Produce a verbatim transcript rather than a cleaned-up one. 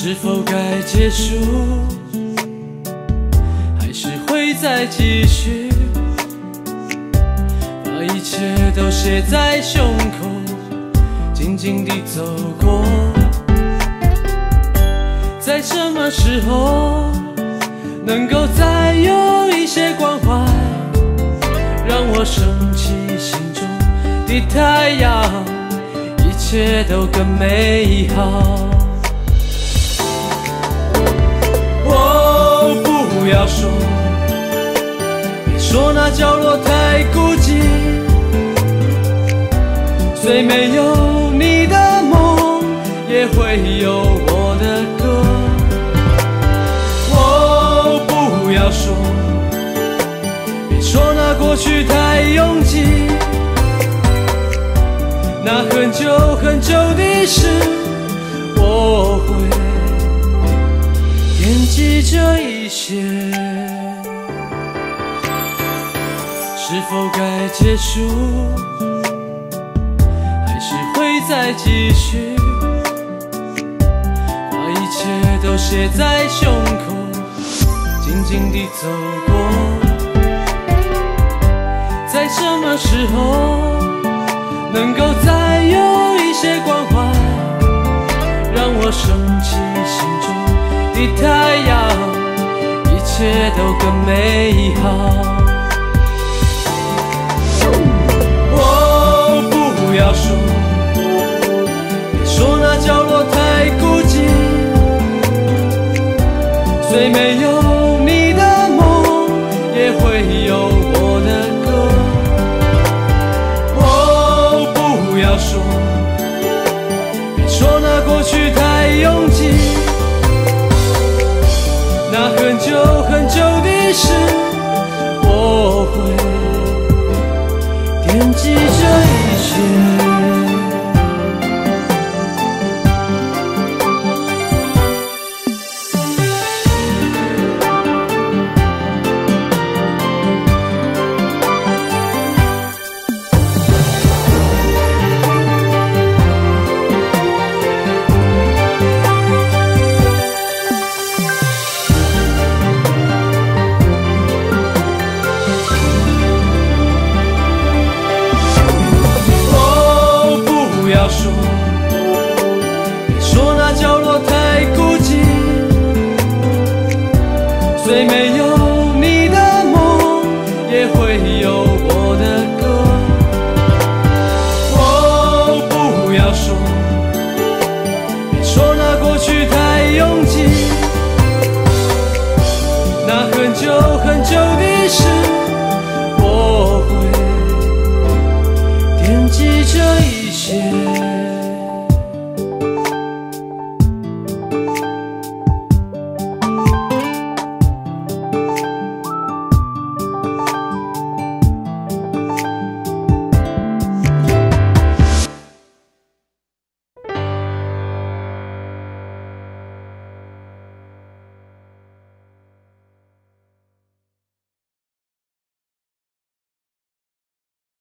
是否该结束，还是会再继续？把一切都写在胸口，静静地走过。在什么时候能够再有一些关怀，让我升起心中的太阳，一切都更美好。哦，不要说，别说那角落太孤寂，虽没有你的梦，也会有我的歌。哦，不要说，别说那过去太拥挤，那很久很久的事，我会惦记这一些。是否该结束，还是会再继续？把一切都写在胸口，静静地走过。在什么时候能够再有一些关怀，让我升起心中的太阳，一切都更美好。哦，不要说，别说那角落太孤寂，虽没有你的梦，也会有我的歌。哦，不要说，别说那过去太拥挤，那很久很久的事，我会惦记这一切。虽没有你的梦，也会有我的歌。哦，不要说，别说那过去太拥挤，那很久很久的事，我会惦记这一些。